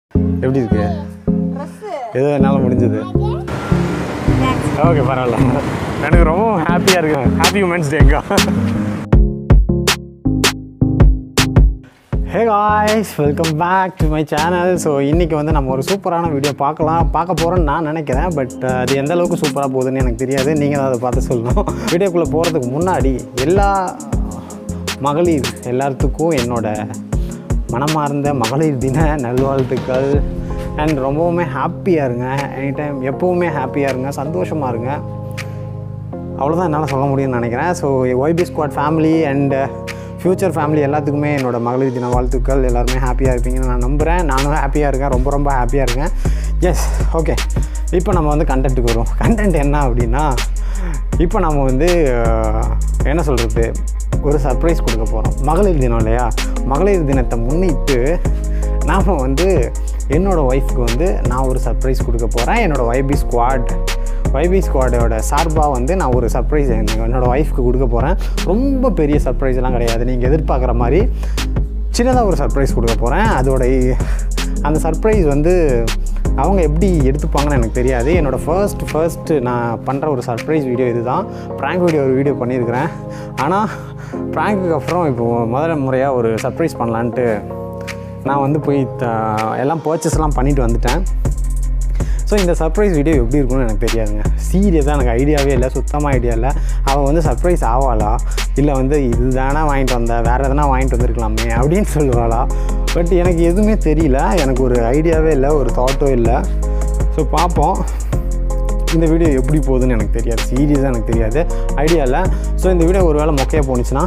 எப்படி இருக்கு? ஏதோ என்னால் முடிஞ்சது. ஓகே, பரவாயில்ல. எனக்கு ரொம்ப ஹாப்பியாக இருக்கு. ஹாப்பி உமன்ஸ் டேக்கா. Hey guys, welcome back to my channel. So இன்றைக்கி வந்து நம்ம ஒரு சூப்பரான வீடியோ பார்க்க போகிறோன்னு நான் நினைக்கிறேன். பட் அது எந்த அளவுக்கு சூப்பராக போகுதுன்னு எனக்கு தெரியாது. நீங்கள் அதை பார்த்து சொல்லணும். வீடியோக்குள்ளே போகிறதுக்கு முன்னாடி எல்லா மகளிர் எல்லாத்துக்கும் என்னோடய மனமார்ந்த மகளிர் தின நல்வாழ்த்துக்கள். அண்ட் ரொம்பவுமே ஹாப்பியாக இருங்க. எனி டைம் எப்போவுமே ஹாப்பியாக இருங்க, சந்தோஷமாக இருங்க. அவ்வளோதான் என்னால் சொல்ல முடியும்னு நினைக்கிறேன். So Y B squad family and future family எல்லாத்துக்குமே என்னோடய மகளிர் தின வாழ்த்துக்கள். எல்லாருமே ஹாப்பியாக இருப்பீங்கன்னு நான் நம்புகிறேன். நானும் ஹாப்பியாக இருக்கேன், ரொம்ப ரொம்ப ஹாப்பியாக இருக்கேன். Yes, okay. இப்போ நம்ம வந்து கண்டென்ட்டுக்கு வருவோம். கண்டென்ட் என்ன அப்படின்னா, இப்போ நம்ம வந்து என்ன சொல்கிறது, ஒரு சர்ப்ரைஸ் கொடுக்க போகிறோம். மகளிர் தினம் இல்லையா? மகளிர் தினத்தை முன்னிட்டு நாம் வந்து என்னோடய ஒய்ஃப்க்கு வந்து நான் ஒரு சர்ப்ரைஸ் கொடுக்க போகிறேன். என்னோடய YB ஸ்குவாடோட சார்பாக வந்து நான் ஒரு சர்ப்ரைஸ் என்னோடய ஒய்ஃப்க்கு கொடுக்க போகிறேன். ரொம்ப பெரிய சர்ப்ரைஸ்லாம் கிடையாது, நீங்கள் எதிர்பார்க்குற மாதிரி சின்னதாக ஒரு சர்ப்ரைஸ் கொடுக்க போகிறேன். அந்த சர்ப்ரைஸ் வந்து அவங்க எப்படி எடுத்துப்பாங்கன்னு எனக்கு தெரியாது. என்னோடய ஃபர்ஸ்ட்டு நான் பண்ணுற ஒரு சர்ப்ரைஸ் வீடியோ இது தான். ப்ராங்க் வீடியோ பண்ணியிருக்கிறேன். ஆனால் ப்ராங்க்குக்கு அப்புறம் இப்போது முதல் முறையாக ஒரு சர்ப்ரைஸ் பண்ணலான்ட்டு நான் வந்து போய் எல்லாம் பர்ச்சேஸ்லாம் பண்ணிவிட்டு வந்துட்டேன். ஸோ இந்த சர்ப்ரைஸ் வீடியோ எப்படி இருக்குன்னு எனக்கு தெரியாதுங்க. சீரியஸாக எனக்கு ஐடியாவே இல்லை, சுத்தமாக ஐடியா இல்லை. அவள் வந்து சர்ப்ரைஸ் ஆவாளா, இல்லை வந்து இது தானே வாங்கிட்டு வந்தேன், வேறு எதனா வாங்கிட்டு வந்திருக்கலாமே அப்படின்னு சொல்லுவாளா? பட் எனக்கு எதுவுமே தெரியல. எனக்கு ஒரு ஐடியாவே இல்லை, ஒரு தாட்டும் இல்லை. ஸோ பார்ப்போம் இந்த வீடியோ எப்படி போகுதுன்னு எனக்கு தெரியாது. சீரியஸாக எனக்கு தெரியாது, ஐடியா இல்லை. ஸோ இந்த வீடியோ ஒரு வேளை மொக்கையாக போணுச்சுன்னா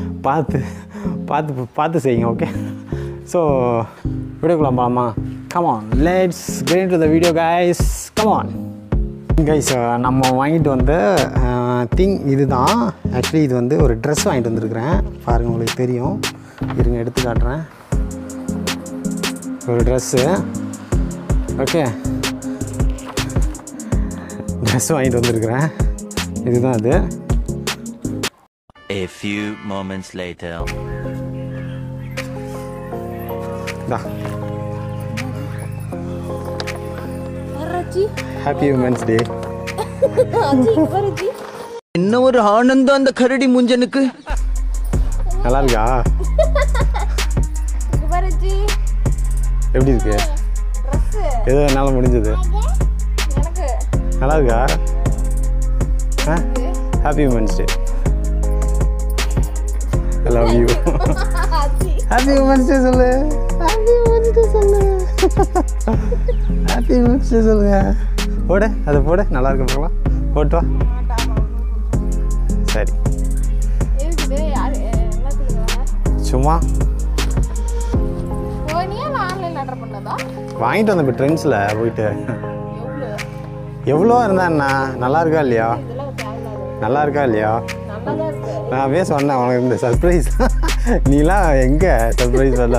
பார்த்து செய்யுங்க. ஓகே, ஸோ வீடியோக்குள்ள போகலாமா? Come on, let's get into the video guys. Come on guys, நம்ம வாங்கிட்டு வந்த இது தான். ஆக்சுவலி இது வந்து ஒரு ட்ரெஸ் வாங்கிட்டு வந்திருக்கிறேன். பாருங்கள், உங்களுக்கு தெரியும். இருங்க எடுத்து காட்டுறேன். ஒரு ட்ரெஸ்ஸு. ஓகே, ட்ரெஸ் வாங்கிட்டு வந்திருக்கிறேன். இதுதான் அது. A few moments later. Happy women's day. என்ன ஒரு ஆனந்தம் அந்த கரடி முஞ்சனுக்கு. நல்லா இருக்கா? எப்படி இருக்கு? ஏதோ என்னால் முடிஞ்சது. நல்லா இருக்கா? Happy women's day. I love you. Happy women's day சொல்லு. ஹாப்பி உமன்ஸ் டே சொல்லு. ஹாப்பி உமன்ஸ் டே சொல்லுங்க. போடு, அதை போடு. நல்லா இருக்கு பார்க்கலாம். போட்டு வா. சரி, சும்மா வாங்கிட்டு வந்த இப்போ ட்ரெண்ட்ஸில் போயிட்டு. எவ்வளோ இருந்தா என்ன? நல்லா இருக்கா இல்லையா? நல்லா இருக்கா இல்லையா? நான் சொன்னேன் உனக்கு இந்த சர்ப்ரைஸ். நீலாம் எங்கே சர்ப்ரைஸ் வரல?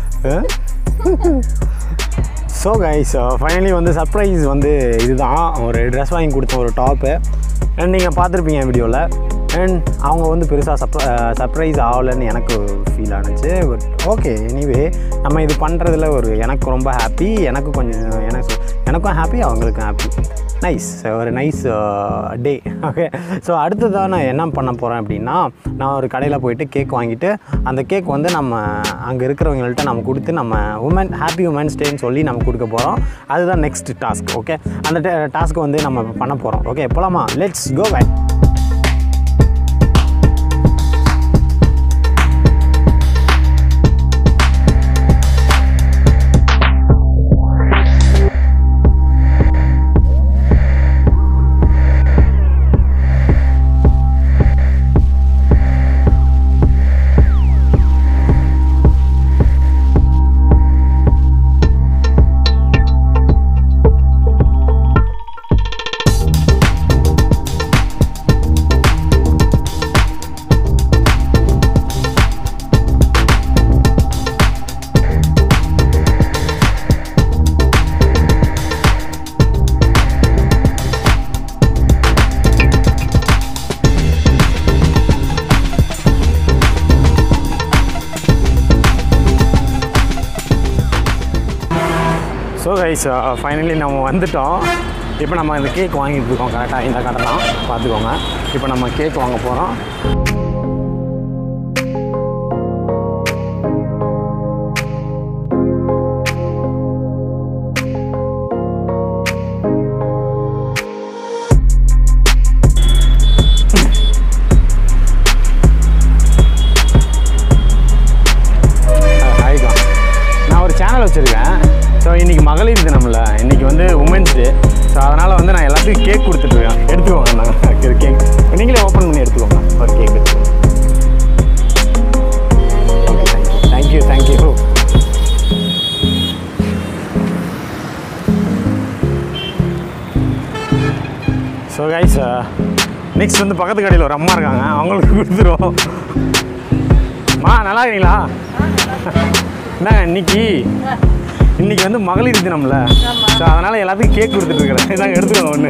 ஸோ கைஸ், ஃபைனலி வந்து சர்ப்ரைஸ் வந்து இதுதான். ஒரு ட்ரெஸ் வாங்கி கொடுத்த ஒரு டாப்பு. அண்ட் நீங்கள் பார்த்துருப்பீங்க வீடியோவில். அண்ட் அவங்க வந்து பெருசாக சர்ப்ரைஸ் ஆகலைன்னு எனக்கு ஃபீல் ஆனிச்சு. பட் ஓகே, எனிவே நம்ம இது பண்ணுறதுல எனக்கு ரொம்ப ஹாப்பி. எனக்கும் ஹாப்பி, அவங்களுக்கும் ஹாப்பி. நைஸ், ஒரு நைஸ் டே. ஓகே, ஸோ அடுத்ததான் நான் என்ன பண்ண போகிறேன் அப்படின்னா, நான் ஒரு கடையில் போயிட்டு கேக் வாங்கிட்டு அந்த கேக் வந்து நம்ம அங்கே இருக்கிறவங்கள்ட்ட நம்ம கொடுத்து நம்ம ஹாப்பி உமன்ஸ் டேன்னு சொல்லி நம்ம கொடுக்க போகிறோம். அதுதான் நெக்ஸ்ட் டாஸ்க். ஓகே, அந்த டாஸ்க்கு வந்து நம்ம பண்ண போகிறோம். ஓகே, போகலாமா? Let's go back. So guys finally நம்ம வந்துட்டோம். இப்போ நம்ம இந்த கேக் வாங்கிட்டு இருக்கோம். கரெக்டாக இந்த கடை தான், பார்த்துக்கோங்க. இப்போ நம்ம கேக் வாங்க போகிறோம். சேனல் வச்சுருக்கேன். ஸோ இன்றைக்கி மகளிர் தினம்ல, இன்றைக்கி வந்து உமன்ஸ் டே. ஸோ அதனால் வந்து நான் எல்லாத்துக்கும் கேக் கொடுத்துட்ருக்கேன். எடுத்துக்கோங்க, நான் கேக் நீங்களே ஓப்பன் பண்ணி எடுத்துக்கோங்க. ஒரு கேக் எடுத்துக்கோங்க. Okay, thank you thank you. So guys next வந்து பக்கத்து கடையில் ஒரு அம்மா இருக்காங்க, அவங்களுக்கு கொடுத்துருவோம். நல்லா இருக்கீங்களா? என்ன இன்னைக்கு வந்து மகளிர் தினம்ல, ஸோ அதனால் எல்லாத்துக்கும் கேக் கொடுத்துட்ருக்குறேன். இதாங்க எடுத்துக்கோங்க ஒன்று.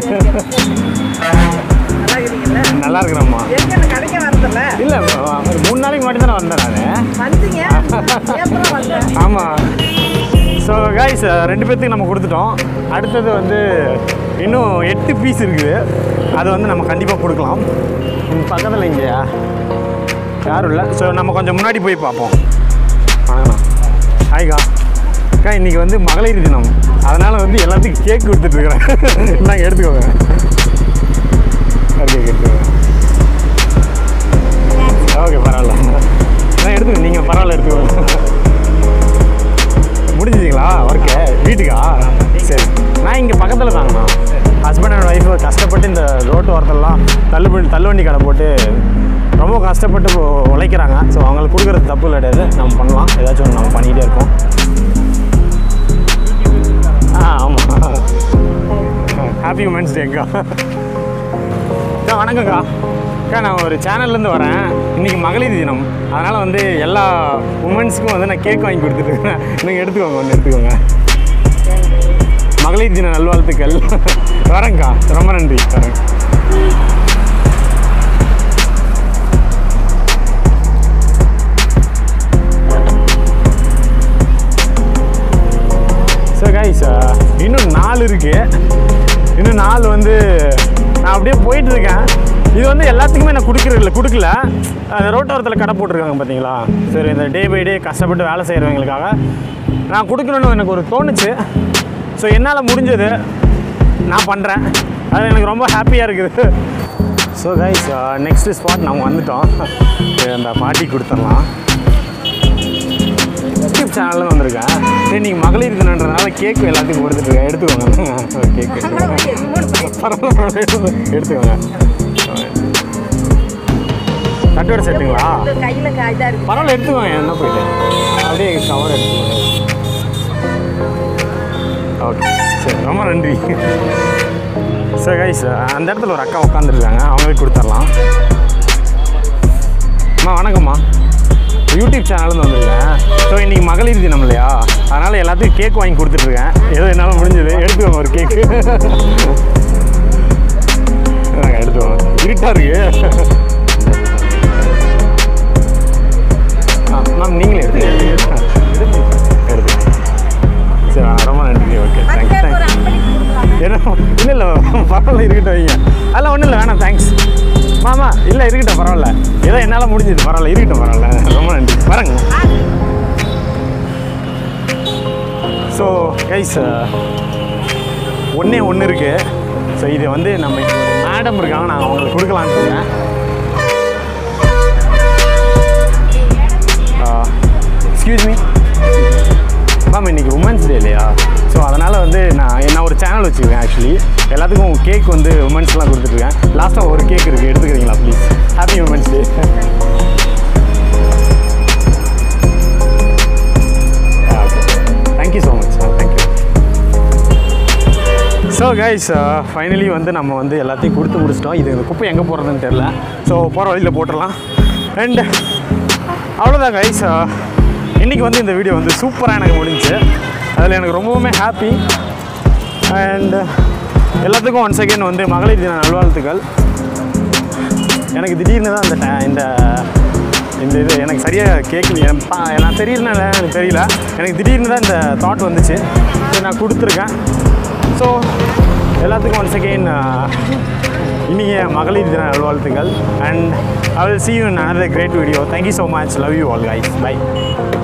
நல்லா இருக்கிறேம்மா. இல்லை, ஒரு 3 நாளைக்கு மட்டும் தானே வந்தேன் நான். ஆமாம். ஸோ கைஸ் 2 பேர்த்துக்கு நம்ம கொடுத்துட்டோம். அடுத்தது வந்து இன்னும் 8 பீஸ் இருக்குது. அது வந்து நம்ம கண்டிப்பாக கொடுக்கலாம். பக்கத்தில் இங்கேயா யாரும் இல்லை. ஸோ நம்ம கொஞ்சம் முன்னாடி போய் பார்ப்போம். வாங்கண்ணா. ஹாய்க்கா. அக்கா, இன்றைக்கி வந்து மகளிர் தினம், அதனால் வந்து எல்லாத்துக்கும் கேக் கொடுத்துட்ருக்குறேன். நாங்கள் எடுத்துக்கோங்க. கேக் எடுத்துக்கோங்க. ஓகே, பரவாயில்ல. நான் எடுத்துக்கோங்க. நீங்கள் பரவாயில்ல, எடுத்துக்கோங்க. முடிஞ்சிங்களா ஒர்க்கு? வீட்டுக்கா? சரி. நான் இங்கே பக்கத்தில் தாங்கண்ணா. ஹஸ்பண்ட் அண்ட் ஒய்ஃபு கஷ்டப்பட்டு இந்த ரோட்டு ஓரத்தெல்லாம் தள்ளுவண்டி கடை போட்டு ரொம்ப கஷ்டப்பட்டு உழைக்கிறாங்க. ஸோ அவங்களுக்கு கொடுக்குறது தப்பு கிடையாது, நம்ம பண்ணலாம். ஏதாச்சும் ஒன்று நம்ம பண்ணிக்கிட்டே இருக்கோம். ஆமாம். ஹாப்பி உமன்ஸ் டேக்கா. வணக்கங்க்கா. அக்கா, நான் ஒரு சேனல்லேருந்து வரேன். இன்றைக்கி மகளிர் தினம், அதனால் வந்து எல்லா உமன்ஸுக்கும் வந்து நான் கேக் வாங்கி கொடுத்துட்ருக்கேன். நீங்கள் எடுத்துக்கோங்க, ஒன்று எடுத்துக்கோங்க. மகளிர் தின நல்வாழ்த்துக்கள். வரேங்க்கா, ரொம்ப நன்றி. வரேன். ஸோ கைஸ் இன்னும் 4 இருக்குது. இன்னும் 4 வந்து நான் அப்படியே போயிட்டுருக்கேன். இது வந்து எல்லாத்துக்குமே நான் கொடுக்கல. அந்த ரோட்டோரத்தில் கடை போட்டிருக்காங்க பார்த்தீங்களா? சரி, இந்த டே பை டே கஷ்டப்பட்டு வேலை செய்கிறவங்களுக்காக நான் கொடுக்கணுன்னு எனக்கு ஒரு தோணுச்சு. ஸோ என்னால் முடிஞ்சது நான் பண்ணுறேன். அது எனக்கு ரொம்ப ஹாப்பியாக இருக்குது. ஸோ கைஸ் நெக்ஸ்ட்டு ஸ்பாட் நம்ம வந்துட்டோம். அந்த பாட்டி கொடுத்துடலாம். யூடியூப் சேனலில் வந்திருக்கேன். சரி, நீங்கள் மகளிர் தினன்றதுனால கேக்கு எல்லாத்துக்கும் கொடுத்துட்ருக்கேன். எடுத்துக்கோங்க. கேக்கு எடுத்துக்கோங்க. கட்டோட செட்டுங்களா? பரவாயில்ல, எடுத்துக்கோங்க. என்ன போயிட்டு அப்படியே கவர் எடுத்துக்கோங்க. ஓகே, சரி, ரொம்ப நன்றி. சரி கைஸ், அந்த இடத்துல ஒரு அக்கா உட்காந்துருக்காங்க, அவங்களுக்கு கொடுத்துடலாம். அம்மா வணக்கம்மா. யூடியூப் சேனல்லேருந்து வந்துருக்கேன். ஸோ இன்றைக்கி மகளிர் தினம் இல்லையா, அதனால் எல்லாத்துக்கும் கேக் வாங்கி கொடுத்துட்ருக்கேன். ஏதோ என்னால் முடிஞ்சது. எடுத்துக்கோங்க ஒரு கேக்கு. நாங்கள் எடுத்துக்கோங்க. இருட்டாக இருக்குது. மேம் நீங்களே எடுத்துக்கோங்க. சரி, ரொம்ப நன்றி. Okay, thanks. இல்லை பரவாயில்ல, இருக்கட்டும் வைங்க. அதெல்லாம் ஒன்றும் இல்லை, வேணாம், தேங்க்ஸ். மாமா இல்லை, இருக்கட்டும், பரவாயில்ல. ஏதோ என்னால் முடிஞ்சது, பரவாயில்ல, இருக்கட்டும், பரவாயில்ல. ரொம்ப நன்றி. வரேங்க. ஸோ கைஸ் ஒன்று இருக்குது. ஸோ இது வந்து நம்ம மேடம் இருக்காங்க, நான் அவங்களுக்கு கொடுக்கலான்னு இருக்கேன். எக்ஸ்கியூஸ் மீ மேம், இன்றைக்கி உமன்ஸ் டே இல்லையா? ஸோ அதனால் வந்து நான் ஒரு சேனல் வச்சுருக்கேன். ஆக்சுவலி எல்லாத்துக்கும் கேக் வந்து உமன்ஸ்லாம் கொடுத்துட்ருக்கேன். லாஸ்ட்டாக ஒரு கேக் இருக்குது, எடுத்துக்கிறீங்களா please? Happy women's day. Thank you so much. Thank you. So guys finally வந்து நம்ம வந்து எல்லாத்தையும் கொடுத்து முடிச்சிட்டோம். இது குப்பை எங்கே போடுறதுன்னு தெரில. ஸோ போகிற வழியில் போட்டுடலாம். அண்ட் அவ்வளோதான் கைஸ், இன்றைக்கி வந்து இந்த வீடியோ வந்து சூப்பராக எனக்கு முடிஞ்சிச்சு. அதில் எனக்கு ரொம்பவுமே ஹாப்பி. அண்ட் எல்லாத்துக்கும் ஒன்ஸ் அகெயின் வந்து மகளிர் தின நல்வாழ்த்துக்கள். எனக்கு திடீர்னு தான் இந்த இந்த இது எனக்கு சரியாக கேட்குது. நான் தெரியலனால எனக்கு தெரியல, எனக்கு திடீர்னு தான் இந்த தாட் வந்துச்சு. சரி நான் கொடுத்துருக்கேன். ஸோ எல்லாத்துக்கும் ஒன்ஸ் அகெயின் இனிய மகளிர் தின நல்வாழ்த்துக்கள். And I will see you in another great video. Thank you so much. Love you all guys. Bye.